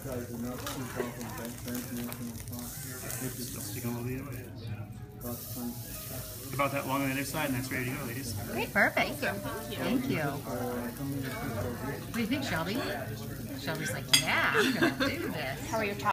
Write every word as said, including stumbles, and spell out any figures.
Still sticking a little bit away. About that long on the other side, and that's ready to go, ladies. Great, perfect. Thank you. Thank you. What do you think, Shelby? Shelby's like, yeah, I'm gonna do this. How are your top?